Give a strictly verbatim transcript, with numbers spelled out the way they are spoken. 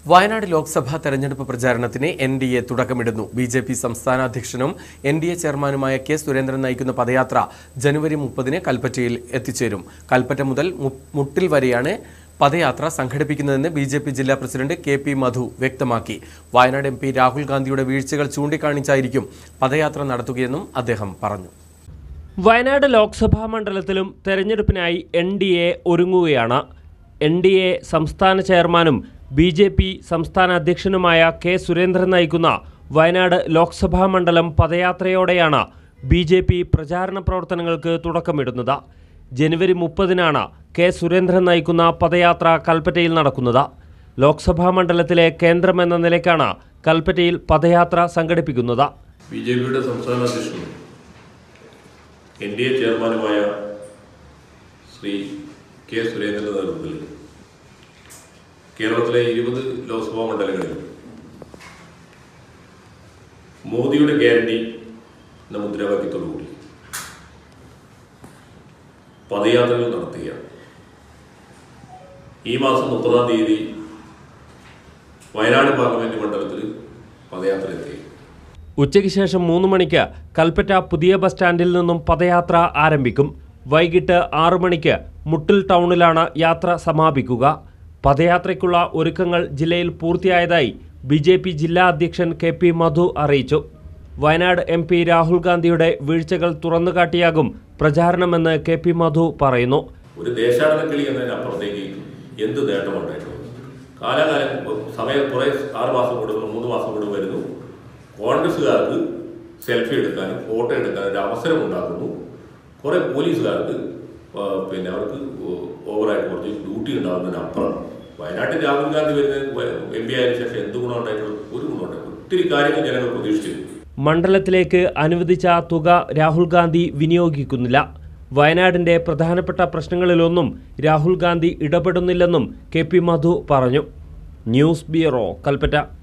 വയനാട് ലോക്സഭാ തെരഞ്ഞെടുപ്പ് പ്രചാരണത്തിന് N D A തുടക്കമിടുന്നു. ബി ജെ പി സംസ്ഥാന അധ്യക്ഷനും എൻ ഡി എ ചെയർമാനുമായ കെ സുരേന്ദ്രൻ നയിക്കുന്ന പദയാത്ര ജനുവരി മുപ്പതിന് കൽപ്പറ്റയിൽ എത്തിച്ചേരും. കൽപ്പറ്റ മുതൽ മുട്ടിൽ വരെയാണ് പദയാത്ര സംഘടിപ്പിക്കുന്നതെന്ന് ബി ജെ പി ജില്ലാ പ്രസിഡന്റ് കെ പി മധു വ്യക്തമാക്കി. വയനാട് എം പി രാഹുൽ ഗാന്ധിയുടെ വീഴ്ചകൾ ചൂണ്ടിക്കാണിച്ചായിരിക്കും പദയാത്ര നടത്തുകയെന്നും അദ്ദേഹം പറഞ്ഞു. വയനാട് ലോക്സഭാ മണ്ഡലത്തിലും തെരഞ്ഞെടുപ്പിനായി എൻ ഡി എ ഒരുങ്ങുകയാണ്. എൻ ഡി എ സംസ്ഥാന ചെയർമാനും ബി ജെ പി സംസ്ഥാന അധ്യക്ഷനുമായ കെ സുരേന്ദ്രൻ നയിക്കുന്ന വയനാട് ലോക്സഭാ മണ്ഡലം പദയാത്രയോടെയാണ് ബി ജെ പി പ്രചാരണ പ്രവർത്തനങ്ങൾക്ക് തുടക്കമിടുന്നത്. ജനുവരി മുപ്പതിനാണ് കെ സുരേന്ദ്രൻ നയിക്കുന്ന പദയാത്ര കൽപ്പറ്റയിൽ നടക്കുന്നത്. ലോക്സഭാ മണ്ഡലത്തിലെ കേന്ദ്രമെന്ന നിലയ്ക്കാണ് കൽപ്പറ്റയിൽ പദയാത്ര സംഘടിപ്പിക്കുന്നത്. ബി ജെ പിയുടെ സംസ്ഥാന അധ്യക്ഷനും എൻ ഡി എ ചെയർമാനുമായ ശ്രീ കെ സുരേന്ദ്രൻ്റെ നേതൃത്വത്തിൽ കേരളത്തിലെ ഇരുപത് ലോക്സഭാ മണ്ഡലങ്ങളിൽ മോദിയുടെ ഗ്യാരണ്ടി എന്ന മുദ്രാവാക്യത്തോടുകൂടി പദയാത്രകൾ നടത്തുകയാണ്. ഈ മാസം മുപ്പതാം തീയതി വയനാട് പാർലമെന്റ് മണ്ഡലത്തിൽ പദയാത്ര എത്തി. ഉച്ചയ്ക്ക് ശേഷം മൂന്ന് മണിക്ക് കൽപ്പറ്റ പുതിയ ബസ് സ്റ്റാൻഡിൽ നിന്നും പദയാത്ര ആരംഭിക്കും. വൈകിട്ട് ആറു മണിക്ക് മുട്ടിൽ ടൗണിലാണ് യാത്ര സമാപിക്കുക. പദയാത്രയ്ക്കുള്ള ഒരുക്കങ്ങൾ ജില്ലയിൽ പൂർത്തിയായതായി ബി ജെ പി ജില്ലാ അധ്യക്ഷൻ കെ പി മധു അറിയിച്ചു. വയനാട് എം പി രാഹുൽ ഗാന്ധിയുടെ വീഴ്ചകൾ തുറന്നുകാട്ടിയാകും പ്രചാരണമെന്ന് കെ പി മധു പറയുന്നു. ഒരു ദേശാടന കിളി എന്നതിനപ്പുറത്തേക്ക് എന്ത് നേട്ടമുണ്ടായിട്ടുള്ളത്? കാലാകാലം സമയം കുറെ ആറ് മാസം കൂടുന്നു, മൂന്ന് മാസം കൂടുന്നു വരുന്നു. കോൺഗ്രസ്സുകാർക്ക് സെൽഫി എടുക്കാനും ഫോട്ടോ എടുക്കാനും ഒരു അവസരം ഉണ്ടാക്കുന്നു. കുറെ പോലീസുകാർക്ക് പിന്നെ അവർക്ക് ഓവറായിട്ട് കുറച്ച് ഡ്യൂട്ടി ഉണ്ടാകുന്നതിനപ്പുറം വയനാട്ടിൽ രാഹുൽ ഗാന്ധി വരുന്ന എം പി ആയതിനു ശേഷം എന്ത് ഗുണമുണ്ടായിട്ടുള്ളത്? ഒരു ഗുണമുണ്ടായി. ഒത്തിരി കാര്യങ്ങൾ ജനങ്ങൾ പ്രതീക്ഷിച്ചിരുന്നു. മണ്ഡലത്തിലേക്ക് അനുവദിച്ച തുക രാഹുൽ ഗാന്ധി വിനിയോഗിക്കുന്നില്ല. വയനാടിന്റെ പ്രധാനപ്പെട്ട പ്രശ്നങ്ങളിലൊന്നും രാഹുൽ ഗാന്ധി ഇടപെടുന്നില്ലെന്നും കെ പി മധു പറഞ്ഞു. News bureau, Kalpetta.